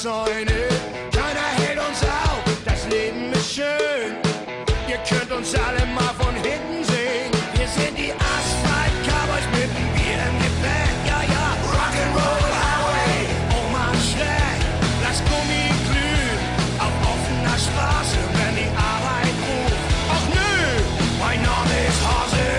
Zäune. Keiner hält uns auf, das Leben ist schön. Ihr könnt uns alle mal von hinten sehen. Wir sind die Asphalt Cowboys mit dem Bier im Gepäck. Ja, ja, Rock'n'Roll Highway, oh man schlecht. Lass Gummi glühen auf offener Straße, wenn die Arbeit ruft. Ach nö, mein Name ist Hase.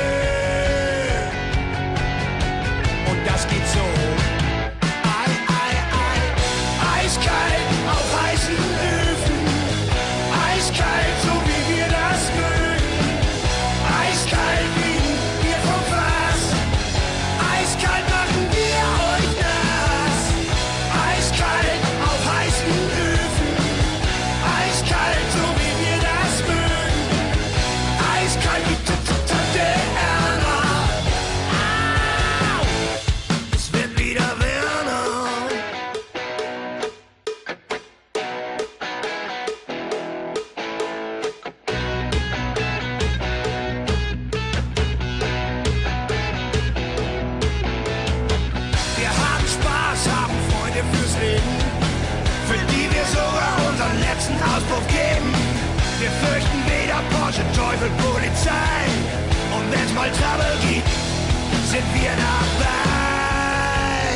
Und das geht so. Ei, ei, ei, eiskalt auf heißen Öfen. Eiskalt, so wie wir das mögen. Eiskalt wie ein Bier vom Fass. Eiskalt machen wir euch nass. Eiskalt auf heißen Öfen. Eiskalt, so wie wir das mögen. Eiskalt wie Tante Erna. Au! Es wird wieder wärmer. Wir haben Spaß, haben Freunde fürs Leben, für die wir sogar unseren letzten Auspuff geben. Wir fürchten weder Porsche, Teufel, Polizei. Und wenn's mal Trouble gibt, sind wir dabei.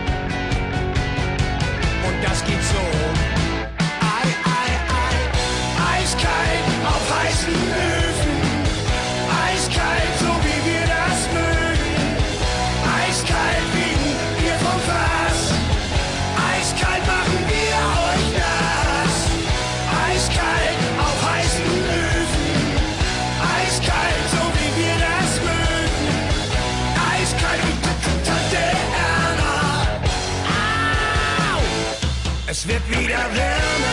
Und das geht so. Ei, ei, ei, eiskalt auf heißen Öfen. Eiskalt, so wie wir das mögen. Eiskalt wie ein Bier vom Fass. Eiskalt machen wir euch nass. Eiskalt auf heißen Öfen. Eiskalt, so wie wir das mögen. Eiskalt wie Tante Erna. Au! Es wird wieder wärmer.